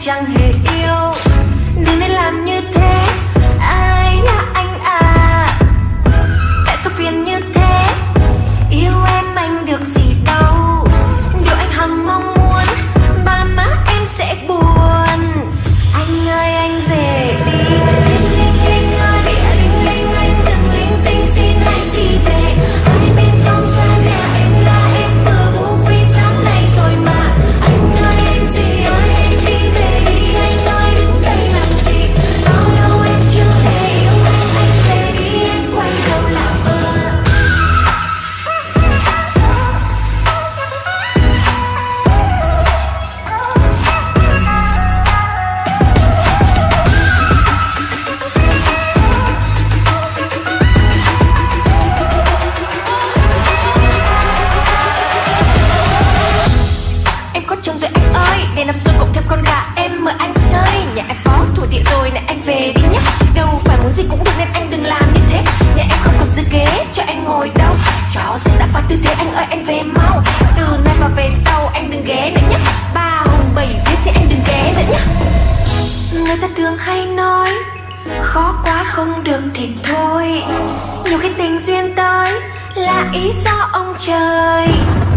chẳng hề yêu. Đừng nên làm như thế, ai là anh à? Tại sao phiền như thế? Yêu em anh được gì đâu. Điều anh hằng mong muốn, ba má em sẽ buồn. Anh ơi anh về đi. Linh linh linh ơi linh linh anh đừng linh tinh, xin hãy đi về. Hai bên không xa nhà em là em vừa vô quy sáng nay rồi mà. Anh ơi anh gì ơi anh đi về đi. Anh ơi đứng đây làm gì? Bao lâu em chưa thể yêu anh về đi anh quay đầu làm ơn. Trường rồi anh ơi, để nằm xuân cộng thêm con gà em mời anh chơi. Nhà em phó thủ địa rồi này anh về đi nhé. Đâu phải muốn gì cũng được nên anh đừng làm như thế. Nhà em không còn dư ghế cho anh ngồi đâu. Chó sẽ đã qua tư thế anh ơi anh về mau. Từ nay và về sau anh đừng ghé nữa nhé. Ba hùng bảy viết thì anh đừng ghé nữa nhé. Người ta thường hay nói khó quá không được thì thôi. Nhiều khi tình duyên tới là ý do ông trời.